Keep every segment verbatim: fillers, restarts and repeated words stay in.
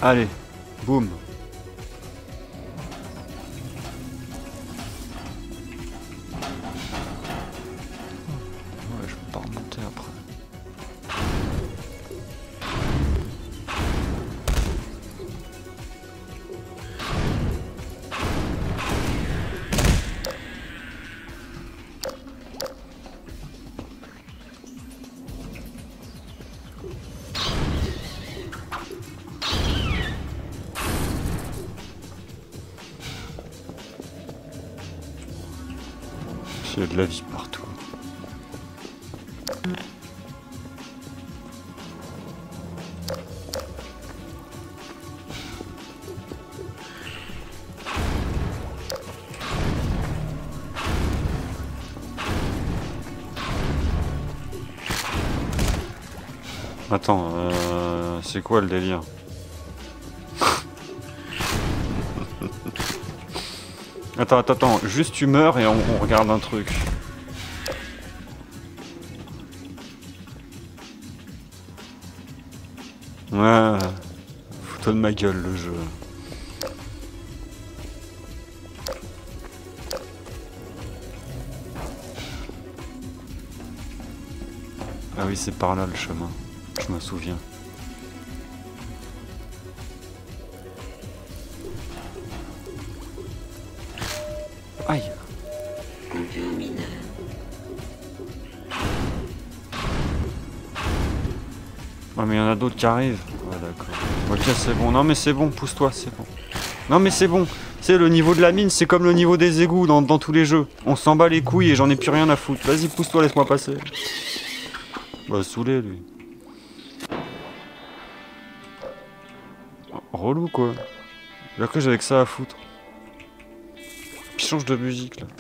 Allez, boum. Ouais, je peux pas remonter après. Il y a de la vie partout. Attends, euh, c'est quoi le délire? Attends, attends, attends, juste tu meurs et on, on regarde un truc. Ouais, fous-toi de ma gueule le jeu. Ah oui, c'est par là le chemin, je me souviens. Aïe. Ouais mais il y en a d'autres qui arrivent. Ouais d'accord. Ok c'est bon, non mais c'est bon, pousse-toi, c'est bon. Non mais c'est bon, c'est le niveau de la mine, c'est comme le niveau des égouts dans, dans tous les jeux. On s'en bat les couilles et j'en ai plus rien à foutre. Vas-y pousse-toi, laisse-moi passer. Bah saoulé lui. Relou quoi. Là que j'avais que ça à foutre. Puis change de musique là.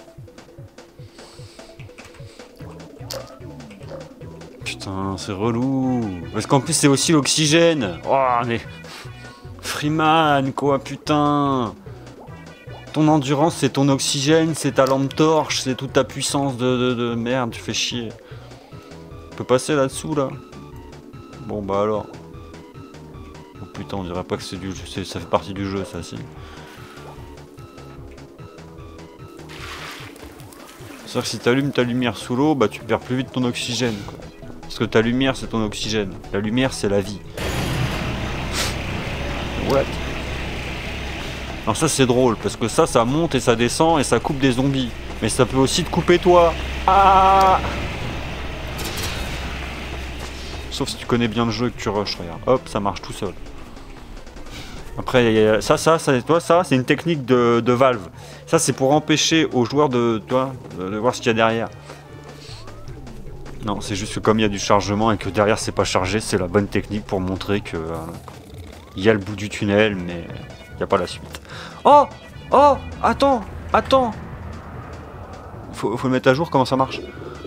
Putain, c'est relou. Parce qu'en plus c'est aussi l'oxygène. Oh mais... Freeman quoi, putain. Ton endurance c'est ton oxygène, c'est ta lampe torche, c'est toute ta puissance de, de, de... Merde, tu fais chier. On peut passer là-dessous là. Bon bah alors. Oh putain, on dirait pas que c'est du jeu, ça fait partie du jeu ça si. C'est-à-dire que si t'allumes ta lumière sous l'eau, bah tu perds plus vite ton oxygène quoi. Parce que ta lumière c'est ton oxygène. La lumière c'est la vie. What? Alors ça c'est drôle parce que ça ça monte et ça descend et ça coupe des zombies. Mais ça peut aussi te couper toi. Ah! Sauf si tu connais bien le jeu et que tu rushes, regarde. Hop, ça marche tout seul. Après, y a, ça, ça, ça, toi, ça, c'est une technique de, de Valve. Ça, c'est pour empêcher aux joueurs de, toi, de, de voir ce qu'il y a derrière. Non, c'est juste que comme il y a du chargement et que derrière c'est pas chargé, c'est la bonne technique pour montrer que euh, il y a le bout du tunnel, mais il n'y a pas la suite. Oh, oh, attends, attends. Faut, faut le mettre à jour. Comment ça marche?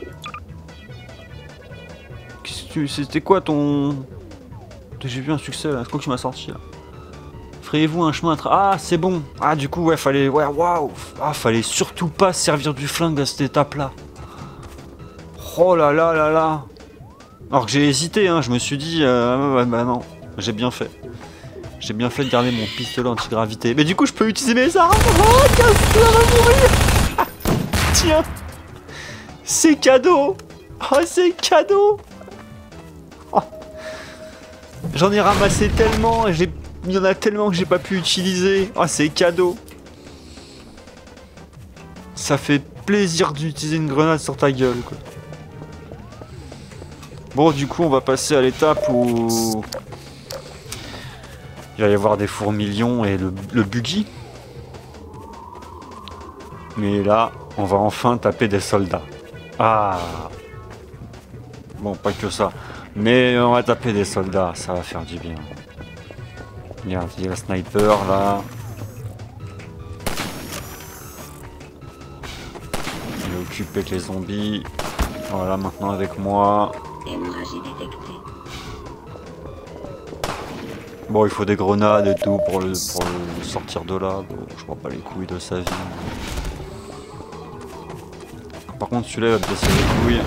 C'était quoi ton... J'ai vu un succès là, c'est quoi que tu m'as sorti là? Ferez-vous un chemin à tra... Ah c'est bon. Ah du coup ouais fallait... Ouais waouh. Ah fallait surtout pas servir du flingue à cette étape là. Oh là là là là. Alors que j'ai hésité hein, je me suis dit... Euh, bah, bah non, j'ai bien fait. J'ai bien fait de garder mon pistolet anti-gravité. Mais du coup je peux utiliser mes armes. Oh casse-toi, va mourir. Tiens. C'est cadeau. Oh c'est cadeau. Oh. J'en ai ramassé tellement, il y en a tellement que j'ai pas pu utiliser. Oh c'est cadeau. Ça fait plaisir d'utiliser une grenade sur ta gueule quoi. Bon du coup on va passer à l'étape où il va y avoir des fourmilions et le, le buggy. Mais là on va enfin taper des soldats. Ah. Bon pas que ça. Mais on va taper des soldats, ça va faire du bien. Regarde, il y a le sniper là. Il est occupé avec les zombies. Voilà, maintenant avec moi. Bon, il faut des grenades et tout pour le, pour le sortir de là. Bon, je vois pas les couilles de sa vie. Par contre, celui-là va te baisser les couilles.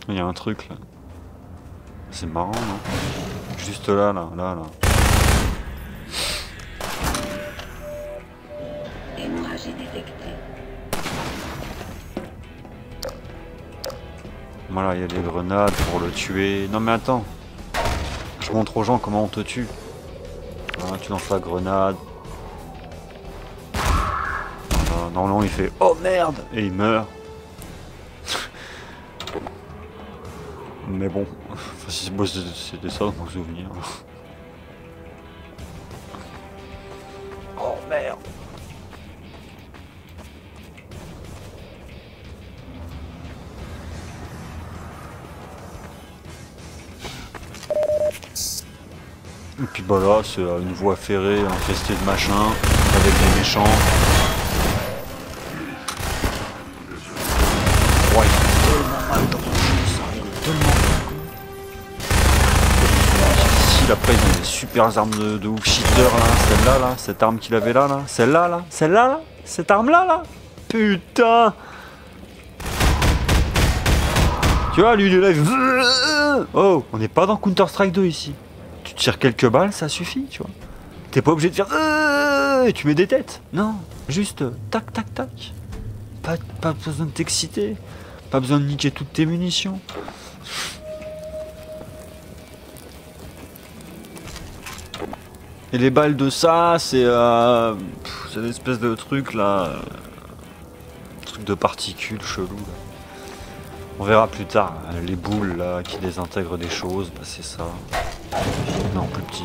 Il y a un truc là. C'est marrant, non? Juste là, là, là, là. Voilà, il y a des grenades pour le tuer. Non mais attends. Je montre aux gens comment on te tue. Voilà, tu lances la grenade. Voilà, normalement il fait oh merde et il meurt. Mais bon, enfin, c'était ça dans mon souvenir. Oh merde. Et puis bah là, c'est une voie ferrée infestée de machins, avec des méchants. Ouais, il fait tellement mal dans le jeu, ça rigole tellement mal. Ici, après, ils ont des super armes de, de ouf cheater là, celle-là, là, cette arme qu'il avait là, là, celle-là, là, celle-là, là, cette arme-là, là. Putain! Tu vois, lui, il est là, il fait... Oh, on n'est pas dans Counter-Strike deux ici. Tu tires quelques balles, ça suffit, tu vois. T'es pas obligé de faire euh, et tu mets des têtes. Non, juste euh, tac tac tac. Pas, pas besoin de t'exciter. Pas besoin de niquer toutes tes munitions. Et les balles de ça, c'est euh, c'est l'espèce de truc là. Euh, truc de particules chelou là. On verra plus tard. Les boules là qui désintègrent des choses, bah, c'est ça. Non, plus petit.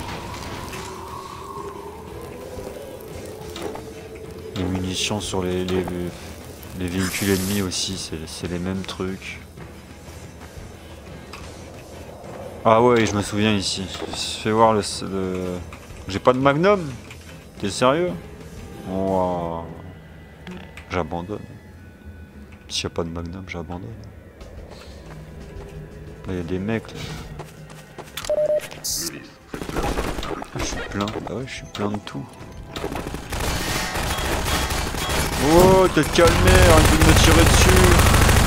Les munitions sur les, les, les véhicules ennemis aussi, c'est les mêmes trucs. Ah ouais, je me souviens ici. Fais voir le... le... J'ai pas de magnum. T'es sérieux? Oh, j'abandonne. S'il n'y a pas de magnum, j'abandonne. Là, il y a des mecs là. Je suis plein, bah ouais, je suis plein de tout. Oh, t'es calmé, arrête de me tirer dessus.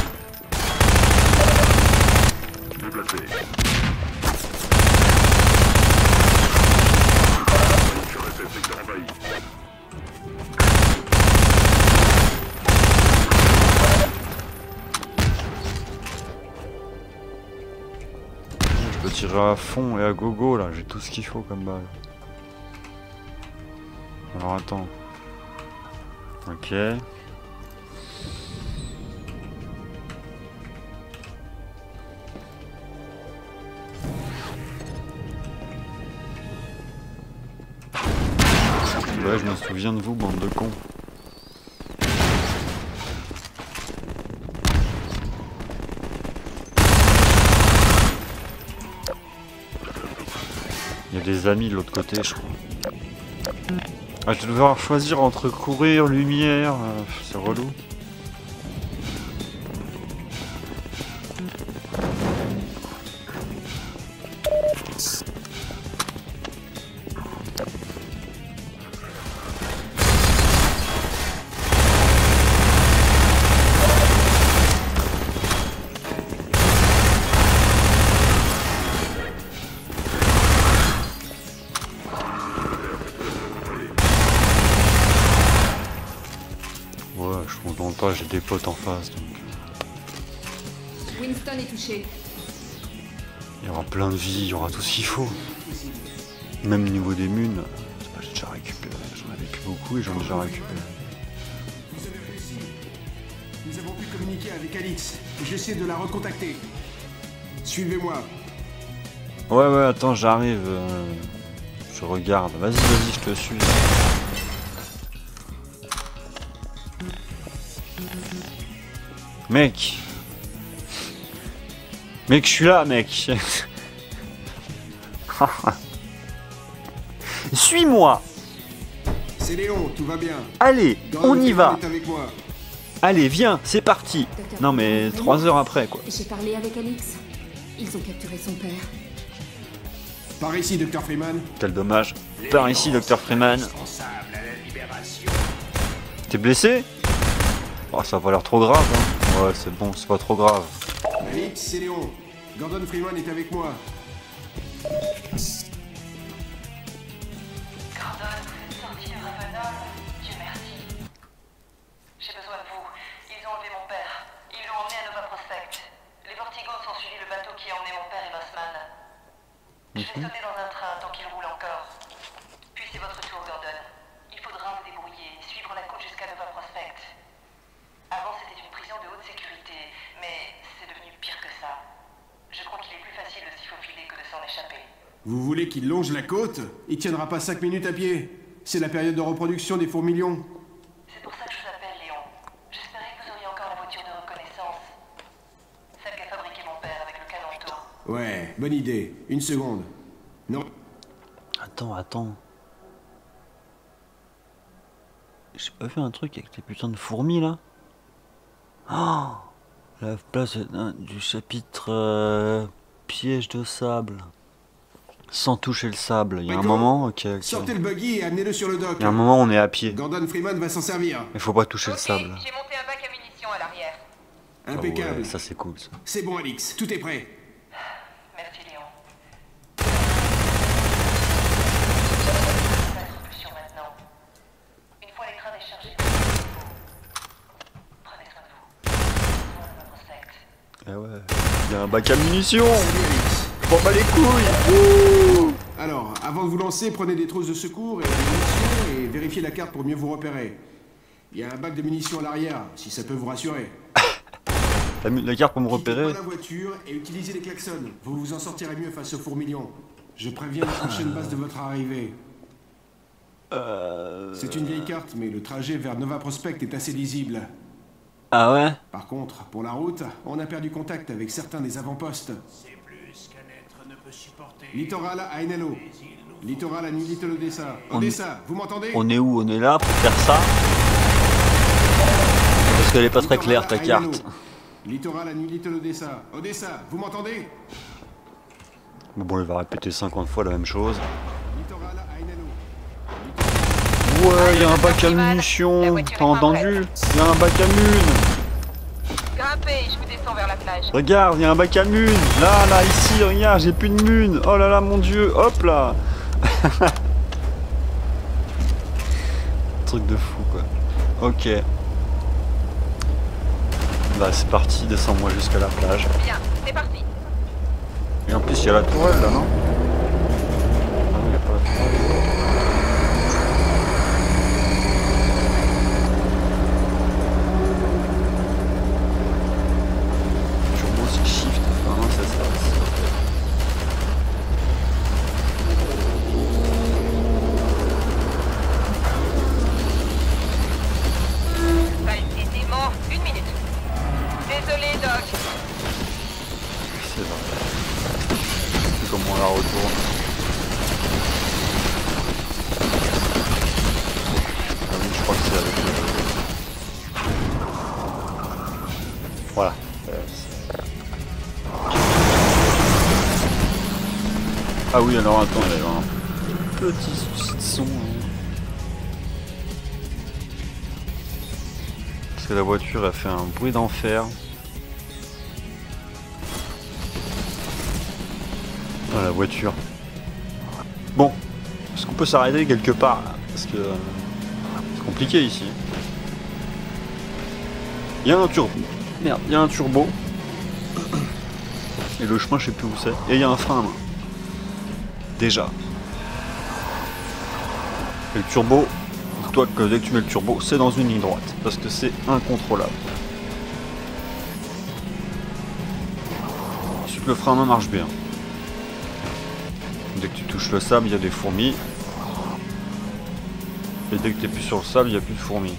Je peux tirer à fond et à gogo là, j'ai tout ce qu'il faut comme balle. Alors attends. Ok. Ouais, je me souviens de vous, bande de cons. Il y a des amis de l'autre côté, je crois. Ah, je vais devoir choisir entre courir, lumière, euh, c'est relou. Pas, j'ai des potes en face donc. Winston est touché. Il y aura plein de vie, il y aura tout ce qu'il faut. Même au niveau des munes, j'ai déjà récupéré. J'en avais plus beaucoup et j'en ai déjà récupéré. Vous avez réussi. Nous avons pu communiquer avec Alix. J'essaie de la recontacter. Suivez-moi. Ouais ouais attends j'arrive. Euh... Je regarde. Vas-y vas-y je te suis. Mec. Mec, je suis là, mec. Suis-moi. C'est Léon, tout va bien. Allez, on y va. Avec moi. Allez, viens, c'est parti. Non mais trois heures après quoi. J'ai parlé avec Alix. Ils ont capturé son père. Par ici, docteur Freeman. Quel dommage. Par ici, docteur Freeman. T'es blessé? Oh, ça a pas l'air trop grave. Hein. Ouais, c'est bon, c'est pas trop grave. Alix, c'est Léon. Gordon Freeman est avec moi. Gordon, vous êtes sorti de Ravenol. Dieu merci. J'ai besoin de vous. Ils ont enlevé mon père. Ils l'ont emmené à Nova Prospect. Les Vortigos ont suivi le bateau qui a emmené mon père et Bossman. Je vais sauter dans un train tant qu'il roule encore. Puis c'est votre tour, Gordon. Il faudra vous débrouiller, suivre la côte jusqu'à Nova Prospect. Avant, c'était une prison de haute sécurité, mais c'est devenu pire que ça. Je crois qu'il est plus facile de s'y faufiler que de s'en échapper. Vous voulez qu'il longe la côte? Il tiendra pas cinq minutes à pied. C'est la période de reproduction des fourmilions. C'est pour ça que je vous appelle, Léon. J'espérais que vous auriez encore la voiture de reconnaissance. Celle qu'a fabriquée mon père avec le canon taux. Ouais, bonne idée. Une seconde. Non. Attends, attends. J'ai pas vu un truc avec les putains de fourmis là? Oh, la place euh, du chapitre euh, piège de sable. Sans toucher le sable. Il y a un Michael, moment, ok. ok. Sortez le buggy et amenez-le sur le dock. Il y a un moment, on est à pied. Gordon Freeman va s'en servir. Il faut pas toucher le Ok, sable. j'ai monté un bac à munitions à l'arrière. Ah Impeccable. ouais, ça c'est cool ça. C'est bon, Alix. Tout est prêt. Merci, Léon. Pas de propulsion maintenant. Une fois les trains déchargés, prenez soin de vous. Soin de votre secte. Ah ouais. Il y a un bac à munitions. Salut, Alix. Bon bah les couilles. Ouh. Alors, avant de vous lancer, prenez des trousses de secours et des munitions et vérifiez la carte pour mieux vous repérer. Il y a un bac de munitions à l'arrière, si ça peut vous rassurer. La, la carte pour me Quittez repérer. pas la voiture et utilisez les klaxons. Vous vous en sortirez mieux face aux fourmilions. Je préviens la prochaine base de votre arrivée. Euh... C'est une vieille carte, mais le trajet vers Nova Prospect est assez lisible. Ah ouais. Par contre, pour la route, on a perdu contact avec certains des avant-postes. C'est plus qu'un être ne peut supporter. Littoral à Enelo. Littoral à New Little Odessa. On- Odessa, vous m'entendez? On est où? On est là pour faire ça? Parce qu'elle est pas très claire ta Littoral à carte. Enelo. Littoral à New Little Odessa. Odessa, vous m'entendez? Mais bon, il va répéter cinquante fois la même chose. Littoral à Enelo. Ouais, il y a un bac à munitions. T'as entendu? Il y a un bac à mun. Grimpez, je vous descends vers la plage. Regarde, il y a un bac à mun. Là, là, ici, regarde, j'ai plus de mun. Oh là là, mon dieu, hop là. Truc de fou, quoi. Ok. Bah, c'est parti, descends-moi jusqu'à la plage. Bien, c'est parti. Et en plus, il y a la tourelle là, non? Ah, il y a pas la tourelle. Turbo, c'est shift. Ah non, c'est ça. Balle dément, une minute. Désolé, Doc. C'est vrai. C'est comment on la retourne. Ah oui, je crois que c'est avec le... Voilà. Euh, c'est- ah oui, alors attends, il y a un petit souci de son. hein. Parce que la voiture a fait un bruit d'enfer. Ah, la voiture. Bon, est-ce qu'on peut s'arrêter quelque part là? Parce que euh, c'est compliqué ici. Il y a un turbo. Merde, il y a un turbo. Et le chemin, je sais plus où c'est. Et il y a un frein à main. Déjà. Et le turbo, dis-toi que dès que tu mets le turbo, c'est dans une ligne droite. Parce que c'est incontrôlable. Ensuite, le frein à main marche bien. Dès que tu touches le sable, il y a des fourmis. Et dès que tu n'es plus sur le sable, il n'y a plus de fourmis.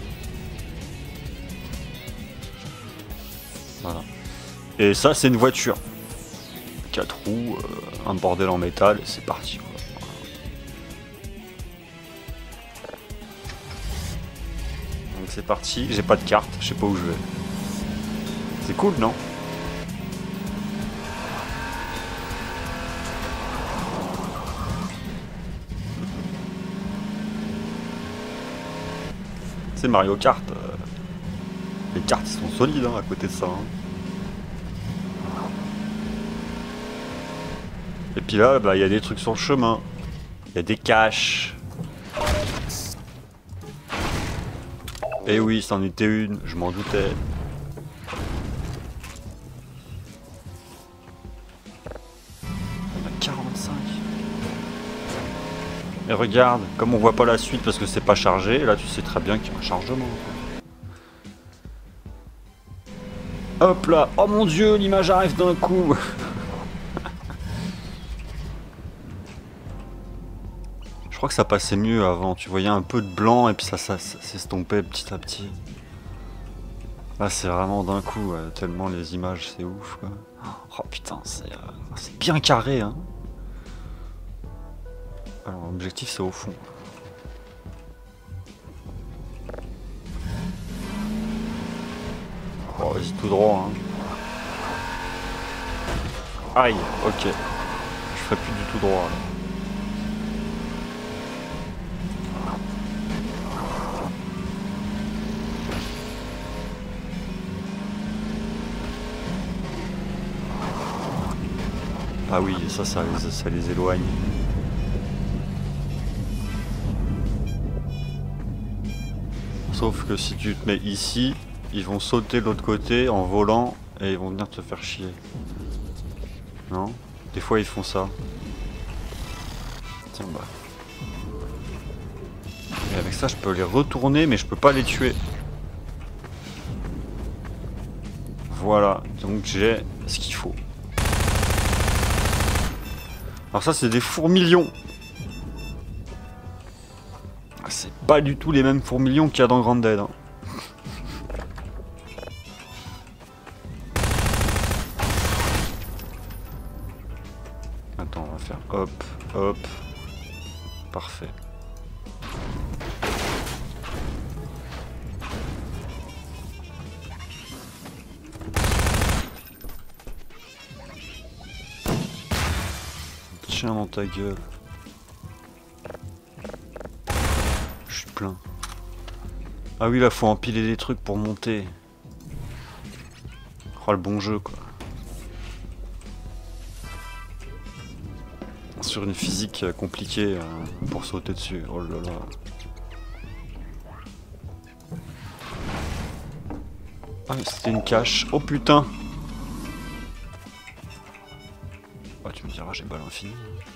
Voilà. Et ça, c'est une voiture. Quatre roues, euh, un bordel en métal, et c'est parti. Quoi. Donc c'est parti, j'ai pas de carte, je sais pas où je vais. C'est cool, non? C'est Mario Kart. euh, Les cartes ils sont solides hein, à côté de ça. hein. Et puis là, bah, il y a des trucs sur le chemin. Il y a des caches. Et oui, c'en était une, je m'en doutais. On a quarante-cinq. Et regarde, comme on voit pas la suite parce que c'est pas chargé, là tu sais très bien qu'il y a un chargement. Hop là, oh mon dieu, l'image arrive d'un coup. Je crois que ça passait mieux avant, tu voyais un peu de blanc et puis ça, ça, ça s'estompait petit à petit. Là c'est vraiment d'un coup, ouais, tellement les images c'est ouf quoi. Oh putain, c'est euh, bien carré hein. Alors l'objectif c'est au fond. Oh vas-y tout droit hein. Aïe, ok. Je ferai plus du tout droit là. Ah oui, ça, ça les, ça les éloigne. Sauf que si tu te mets ici, ils vont sauter de l'autre côté en volant et ils vont venir te faire chier. Non? Des fois ils font ça. Tiens bah. Et avec ça je peux les retourner mais je peux pas les tuer. Voilà, donc j'ai ce qu'il faut. Alors ça c'est des fourmilions. C'est pas du tout les mêmes fourmilions qu'il y a dans Grounded. Hein. Attends, on va faire hop, hop. Parfait. Tiens dans ta gueule. Je suis plein. Ah oui là faut empiler des trucs pour monter. Oh le bon jeu quoi. Sur une physique compliquée euh, pour sauter dessus. Oh là là. Ah mais c'était une cache. Oh putain. Oh tu me diras j'ai balle infinie.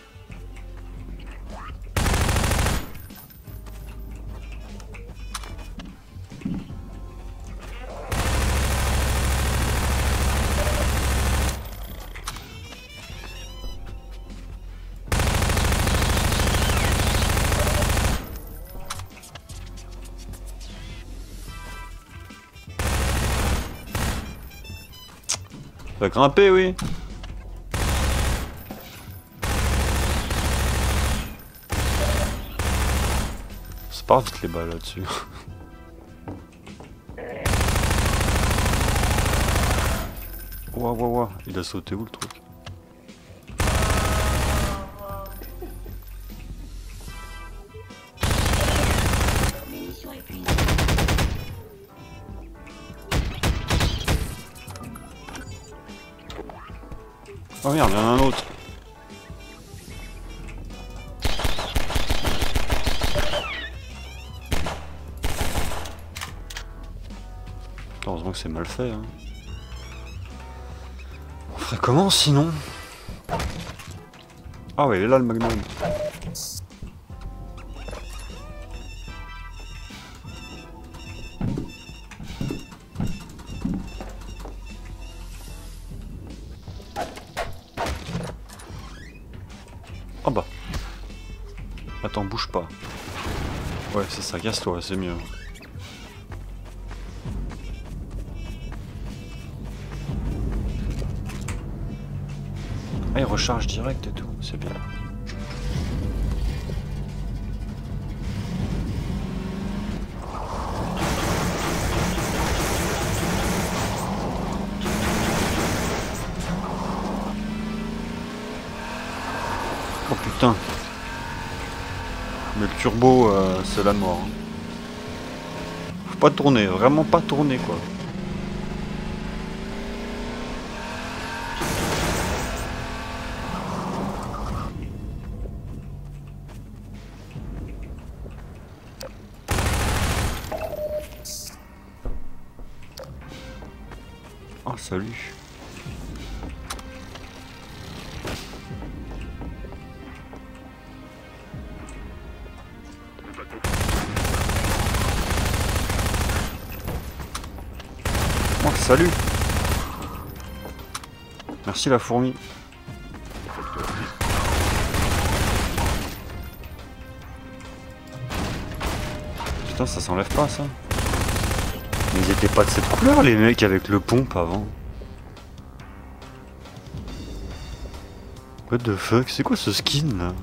Ça va grimper, oui. Ça part vite les balles là-dessus. Ouah, ouah, ouah. Il a sauté où le truc? Oh merde, il y en a un autre. Heureusement que c'est mal fait. Hein. On ferait comment sinon? Ah ouais, il est là le magnum. Oh bah. Attends, bouge pas. Ouais, c'est ça, casse-toi, c'est mieux. Ah, il recharge direct et tout, c'est bien. Oh putain. Mais le turbo, euh, c'est la mort. Hein. Faut pas tourner, vraiment pas tourner quoi. Oh, salut. Oh, salut. Merci la fourmi. Putain, ça s'enlève pas ça. Mais ils étaient pas de cette couleur les mecs avec le pompe avant. What the fuck, c'est quoi ce skin là?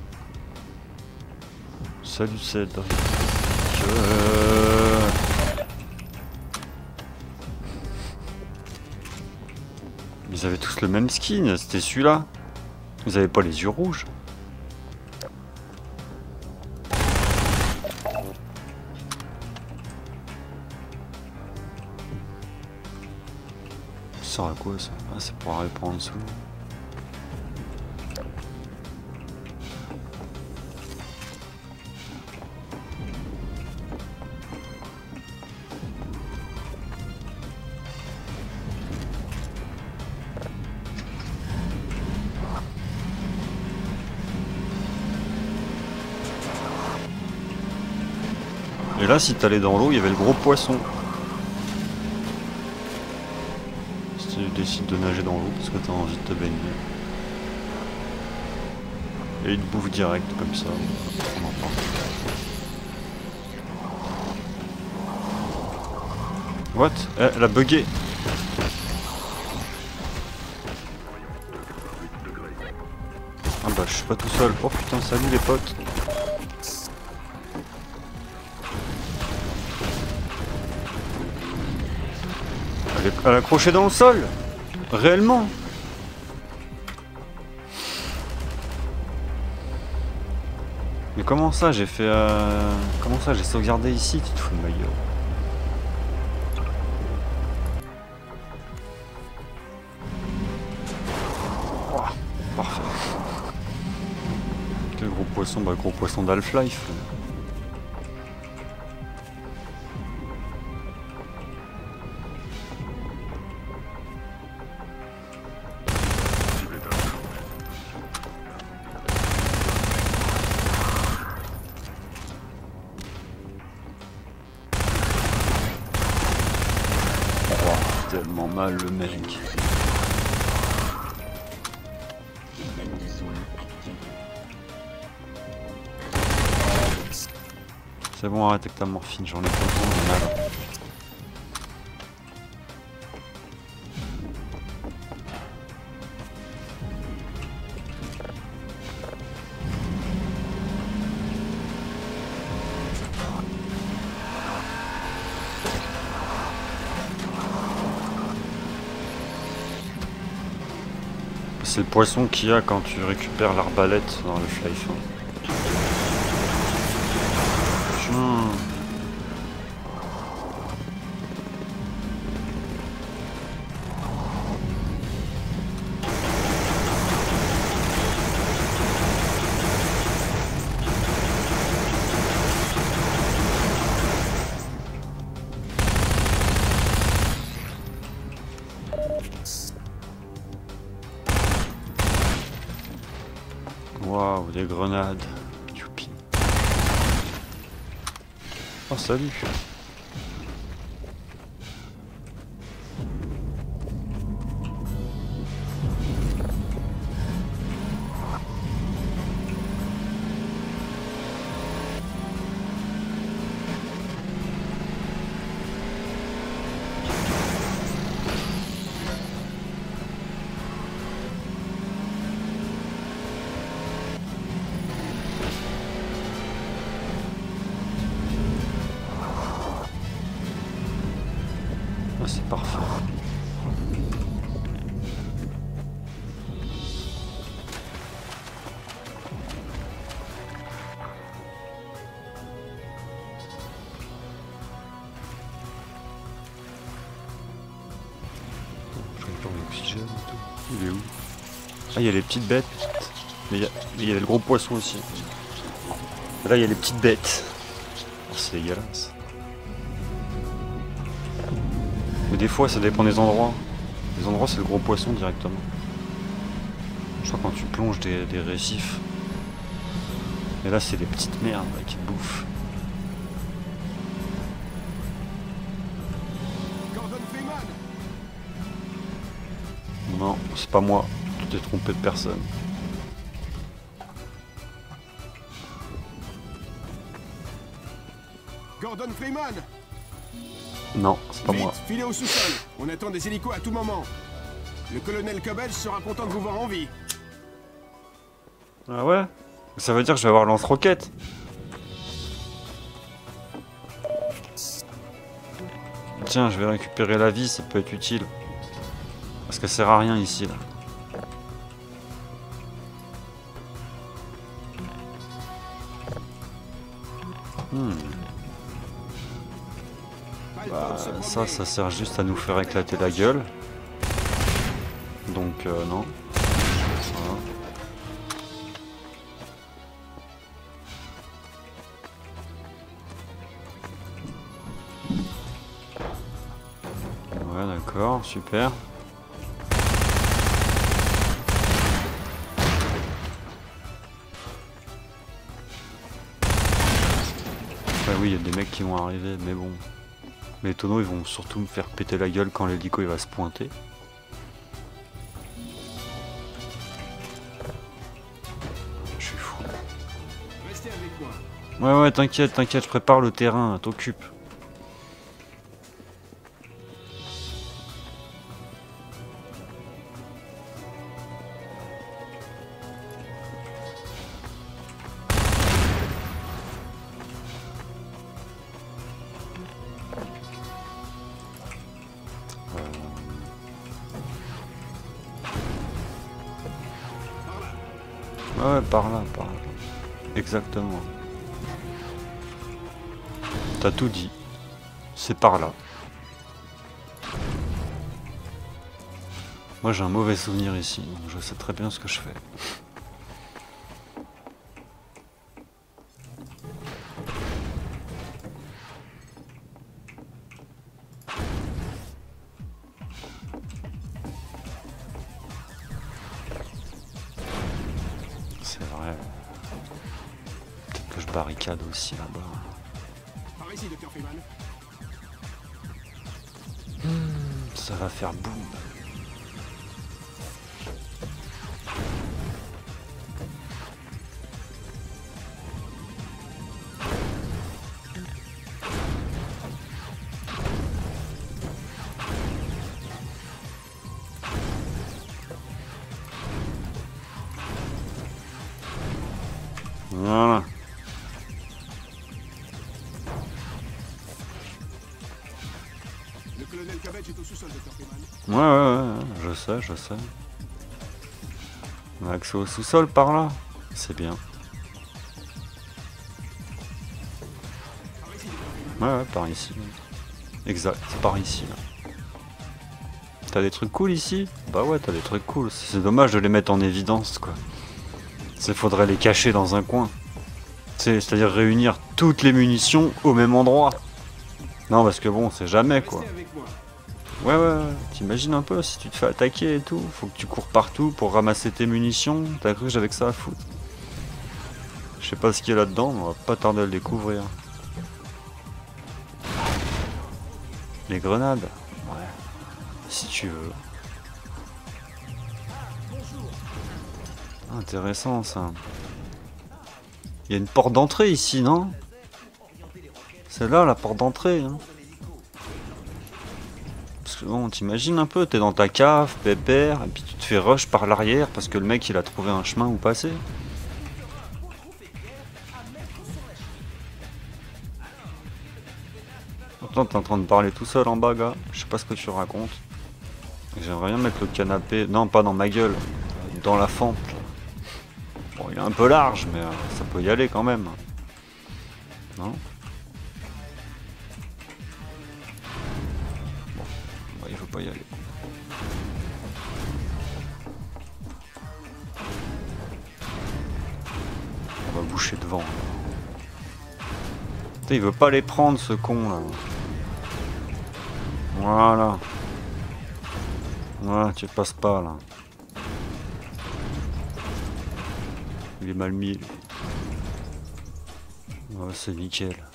Salut Cèdre. Je... Ils avaient tous le même skin, c'était celui-là. Vous avez pas les yeux rouges. Ça sert à quoi ça? Ah, c'est pour arriver par en dessous. Et là, si t'allais dans l'eau, il y avait le gros poisson. Si tu décides de nager dans l'eau parce que t'as envie de te baigner. Et il te bouffe direct comme ça. On en parle. What? Eh, elle a bugué. Ah bah je suis pas tout seul. Oh putain, salut les potes. Elle est, elle est accrochée dans le sol. Réellement. Mais comment ça j'ai fait euh... Comment ça j'ai sauvegardé ici? Tu te fous de ma gueule. Oh, parfait. Quel gros poisson? Bah gros poisson d'Half-Life. Tellement mal le mec. C'est bon, arrête avec ta morphine, j'en ai pas besoin, mal. C'est le poisson qu'il y a quand tu récupères l'arbalète dans le Half-Life. Putain. Waouh, des grenades. Youpi. Oh, salut. Ah, c'est parfait. Je vais faire l'oxygène et tout. Il est où? Ah, il y a les petites bêtes. Mais il y, a... il y avait le gros poisson aussi. Et là, il y a les petites bêtes. Oh, c'est dégueulasse. Mais des fois, ça dépend des endroits. Les endroits, c'est le gros poisson directement. Je crois quand tu plonges des, des récifs. Et là, c'est des petites merdes là, qui te bouffent. Gordon Freeman! Non, c'est pas moi. Tu t'es trompé de personne. Gordon Freeman! Non, c'est pas Vite, moi. filez au sous-sol. On attend des hélicos à tout moment. Le colonel Cobble sera content de vous voir en vie. Ah ouais? Ça veut dire que je vais avoir lance-roquette. Tiens, je vais récupérer la vie, ça peut être utile. Parce qu'elle sert à rien ici, là. Hmm. Bah, ça, ça sert juste à nous faire éclater la gueule. Donc, euh, non. Voilà. Ouais, d'accord, super. Bah oui, il y a des mecs qui vont arriver, mais bon. Les tonneaux, ils vont surtout me faire péter la gueule quand l'hélico il va se pointer. Je suis fou. Restez avec moi. Ouais, ouais, t'inquiète, t'inquiète, je prépare le terrain, t'occupe. Ouais, ouais, par là, par là. Exactement. T'as tout dit. C'est par là. Moi j'ai un mauvais souvenir ici, donc je sais très bien ce que je fais. C'est vrai. Peut-être que je barricade aussi là-bas. Par ici, docteur Freeman. Ça va faire boum. Voilà. Le colonel Cobble est au sous-sol, docteur Freeman. Ouais, ouais, ouais, je sais, je sais. On a accès au sous-sol par là. C'est bien. Ouais, ouais, par ici. Exact, par ici. Là. T'as des trucs cool ici? Bah ouais, t'as des trucs cool. C'est dommage de les mettre en évidence, quoi. Il faudrait les cacher dans un coin. C'est-à-dire réunir toutes les munitions au même endroit. Non, parce que bon, c'est jamais, quoi. Restez avec moi. Ouais, ouais, ouais. T'imagines un peu si tu te fais attaquer et tout. Faut que tu cours partout pour ramasser tes munitions. T'as cru que j'avais que ça à foutre? Je sais pas ce qu'il y a là-dedans, mais on va pas tarder à le découvrir. Les grenades? Ouais. Si tu veux. Intéressant ça. Il y a une porte d'entrée ici, non? C'est là la porte d'entrée. Hein. Parce que bon, t'imagines un peu, t'es dans ta cave, pépère, et puis tu te fais rush par l'arrière parce que le mec il a trouvé un chemin où passer. Pourtant t'es en train de parler tout seul en bas, gars. Je sais pas ce que tu racontes. J'aimerais bien mettre le canapé, non pas dans ma gueule, dans la fente. Bon, il est un peu large, mais euh, ça peut y aller quand même. Non? Bon, bah, il faut pas y aller. On va boucher devant. Putain, il veut pas les prendre, ce con là. Voilà. Ouais, tu passes pas là. Il est mal mis. Lui. Ouais, c'est nickel.